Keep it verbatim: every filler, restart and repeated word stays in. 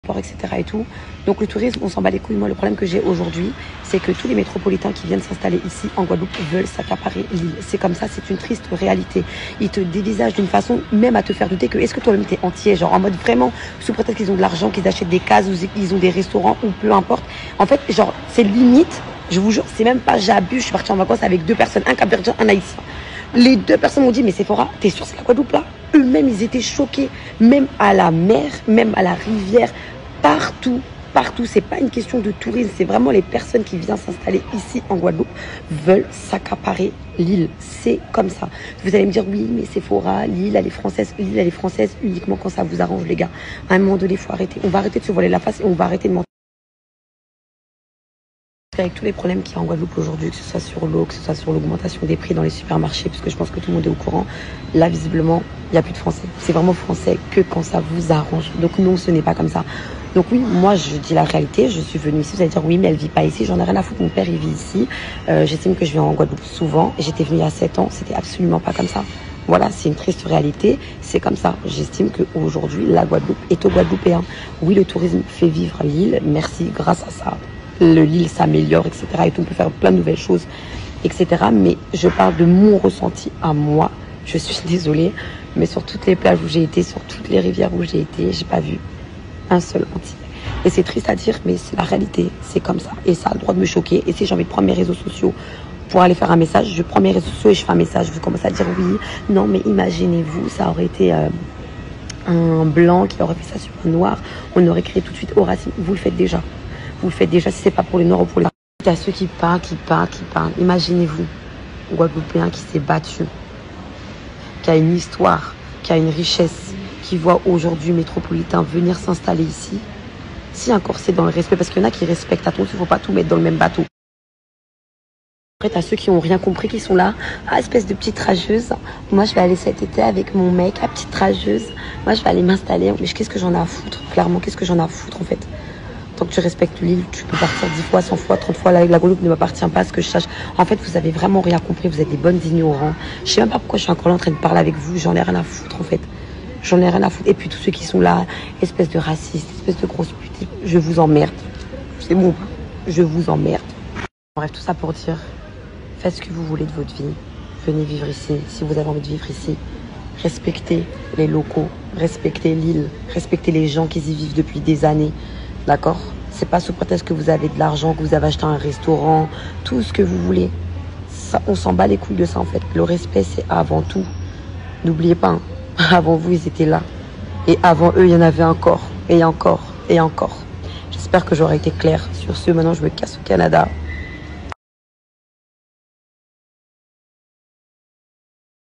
et cetera et tout. Donc le tourisme, on s'en bat les couilles. Moi, le problème que j'ai aujourd'hui, c'est que tous les métropolitains qui viennent s'installer ici en Guadeloupe veulent s'accaparer l'île. C'est comme ça, c'est une triste réalité. Ils te dévisagent d'une façon même à te faire douter que est-ce que toi-même t'es entier, genre en mode vraiment sous prétexte qu'ils ont de l'argent, qu'ils achètent des cases ou ils ont des restaurants ou peu importe. En fait, genre c'est limite. Je vous jure, c'est même pas j'abuse. Je suis partie en vacances avec deux personnes, un Capverdien, un Haïtien. Les deux personnes m'ont dit mais Sephora, t'es sûre c'est la Guadeloupe là? Eux-mêmes ils étaient choqués, même à la mer, même à la rivière, partout, partout. C'est pas une question de tourisme, c'est vraiment les personnes qui viennent s'installer ici en Guadeloupe veulent s'accaparer l'île. C'est comme ça. Vous allez me dire oui mais Sephora, l'île elle est française, l'île elle est française uniquement quand ça vous arrange les gars. À un moment donné, il faut arrêter. On va arrêter de se voiler la face et on va arrêter de mentir. Avec tous les problèmes qu'il y a en Guadeloupe aujourd'hui, que ce soit sur l'eau, que ce soit sur l'augmentation des prix dans les supermarchés, parce que je pense que tout le monde est au courant, là visiblement il n'y a plus de français. C'est vraiment français que quand ça vous arrange. Donc non, ce n'est pas comme ça. Donc oui, moi je dis la réalité, je suis venue ici, vous allez dire oui mais elle vit pas ici, j'en ai rien à foutre, mon père il vit ici, euh, j'estime que je viens en Guadeloupe souvent, et j'étais venue il y a sept ans, c'était absolument pas comme ça. Voilà, c'est une triste réalité, c'est comme ça. J'estime qu'aujourd'hui la Guadeloupe est aux Guadeloupéens. Oui, le tourisme fait vivre l'île, merci, grâce à ça. L'île s'améliore, et cetera. Et tout, on peut faire plein de nouvelles choses, et cetera. Mais je parle de mon ressenti à moi. Je suis désolée, mais sur toutes les plages où j'ai été, sur toutes les rivières où j'ai été, j'ai pas vu un seul entier. Et c'est triste à dire, mais c'est la réalité. C'est comme ça. Et ça a le droit de me choquer. Et si j'ai envie de prendre mes réseaux sociaux pour aller faire un message, je prends mes réseaux sociaux et je fais un message. Je commence à dire oui, non, mais imaginez-vous, ça aurait été euh, un blanc qui aurait fait ça sur un noir. On aurait créé tout de suite au racisme. Vous le faites déjà. Vous le faites déjà si c'est pas pour les Noirs ou pour les... Il y a ceux qui parlent, qui parlent, qui parlent. Imaginez-vous, un Guadeloupéen qui s'est battu, qui a une histoire, qui a une richesse, qui voit aujourd'hui métropolitain venir s'installer ici. Si encore c'est dans le respect, parce qu'il y en a qui respectent, attention, il ne faut pas tout mettre dans le même bateau. Après, t'as ceux qui n'ont rien compris, qui sont là, ah, espèce de petite rageuse. Moi, je vais aller cet été avec mon mec, la petite rageuse. Moi, je vais aller m'installer. Mais qu'est-ce que j'en ai à foutre? Clairement, qu'est-ce que j'en ai à foutre en fait? Tant que tu respectes l'île, tu peux partir dix fois, cent fois, trente fois. La, la Guadeloupe ne m'appartient pas, ce que je sache. En fait, vous avez vraiment rien compris. Vous êtes des bonnes ignorants. Je sais même pas pourquoi je suis encore là en train de parler avec vous. J'en ai rien à foutre, en fait. J'en ai rien à foutre. Et puis, tous ceux qui sont là, espèce de racistes, espèce de grosse pute, je vous emmerde. C'est bon. Je vous emmerde. Bref, tout ça pour dire, faites ce que vous voulez de votre vie. Venez vivre ici, si vous avez envie de vivre ici. Respectez les locaux. Respectez l'île. Respectez les gens qui y vivent depuis des années. D'accord? C'est pas sous prétexte que vous avez de l'argent, que vous avez acheté un restaurant, tout ce que vous voulez. Ça, on s'en bat les couilles de ça en fait. Le respect, c'est avant tout. N'oubliez pas, hein, avant vous, ils étaient là. Et avant eux, il y en avait encore, et encore, et encore. J'espère que j'aurai été claire. Sur ce, maintenant, je me casse au Canada.